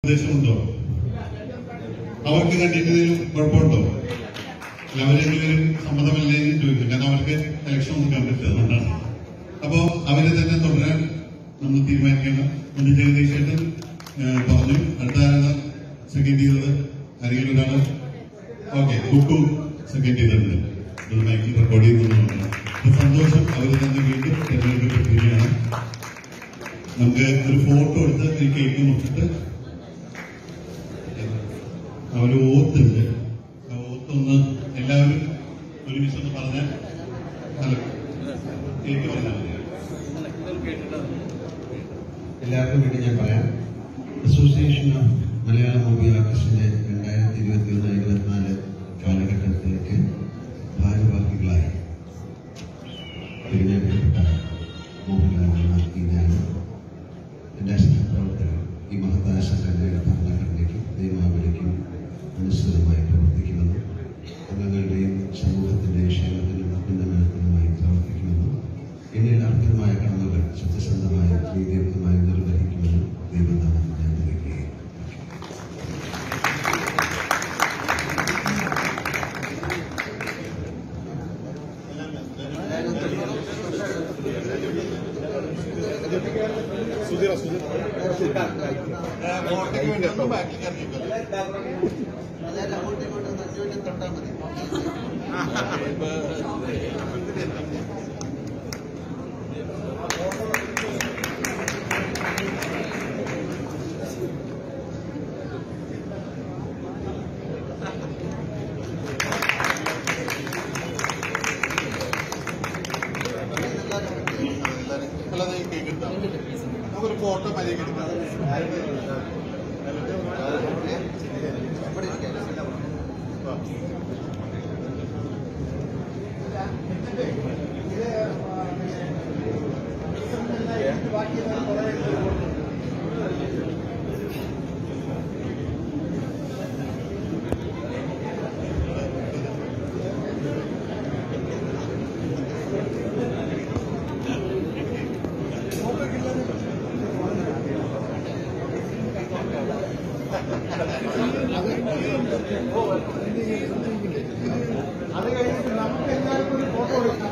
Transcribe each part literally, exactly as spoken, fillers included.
ഉദ്ദേശമുണ്ടോ? അവർക്ക് കണ്ടിന്റെയും കുഴപ്പമുണ്ടോ? അല്ല, അവരെന്തെങ്കിലും സമ്മതമല്ലേന്ന് ചോദിക്കും. കാരണം അവർക്ക് ഇലക്ഷൻ ഒന്നും കണ്ടിട്ടില്ല, അതുകൊണ്ടാണ്. അപ്പോ അവരെ തന്നെ തുടരാൻ നമ്മൾ തീരുമാനിക്കണം. ഒന്ന് ജഗദീശേട്ടൻ പറഞ്ഞു. അടുത്ത ആരാണ് സെക്കൻഡ് ചെയ്തത്? ആരെങ്കിലും ഒരാള്? ഓക്കെ, ബുക്കും സെക്കൻഡ് ചെയ്തിട്ടുണ്ട്. അത് മൈക്കിൽ റെക്കോർഡ് ചെയ്യുന്നതാണ്. അപ്പൊ സന്തോഷം. അവര് തന്നെ വീണ്ടും തെരഞ്ഞെടുക്കപ്പെട്ടിരിക്കുകയാണ്. നമുക്ക് ഒരു ഫോട്ടോ എടുത്ത് ഒരു കേക്ക് മുട്ടിട്ട് അവര് ഓത്തുണ്ട്. ആ ഓത്തൊന്ന് എല്ലാവരും ഒരുമിച്ച് ഒന്ന് പറഞ്ഞാൽ അല്ല കേക്ക് പറഞ്ഞാൽ എല്ലാവർക്കും വേണ്ടി ഞാൻ പറയാം. അസോസിയേഷൻ ഓഫ് മലയാളം മൂവി ആർട്ടിസ്റ്റിന്റെ രണ്ടായിരത്തി ഇരുപത്തി ഒന്ന് ഇരുപത്തിനാല് കാലഘട്ടത്തിലേക്ക് ഭാരവാഹികളായി തിരഞ്ഞെടുക്കപ്പെട്ട മോഹൻലാലാണ് ഈ ഞാൻ. എൻ്റെ പ്രവർത്തകർ ഈ മഹത്തായ സംഘടനയുടെ ഭരണഘടനയ്ക്കും നിയമാവലിക്കും അനുസൃതമായി പ്രവർത്തിക്കുമെന്നും അംഗങ്ങളുടെയും സമൂഹത്തിന്റെയും ക്ഷേമത്തിനും ഉന്നമനത്തിനുമായി പ്രവർത്തിക്കുമെന്നും പിന്നീട് അർത്ഥമായ കടമകൾ സത്യസന്ധമായി നീതിയുക്തമായി നിർവഹിക്കുമെന്നും ദൈവനാമം ഞാൻ നൽകുകയും. അല്ലാതെ കേക്ക് എടുത്താൽ നമുക്കൊരു ഫോട്ടോ മര്യാദ എടുക്കാം. അത് കഴിഞ്ഞിട്ട് നമുക്ക് എല്ലാവർക്കും ഒരു ഫോട്ടോ എടുക്കാം.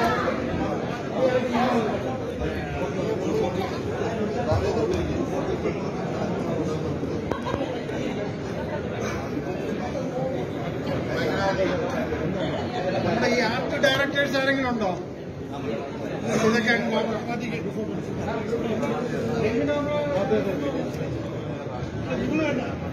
നമ്മുടെ ഈ ആർട്ട് ഡയറക്ടേഴ്സ് ആരെങ്കിലും ഉണ്ടോ? ഇതൊക്കെ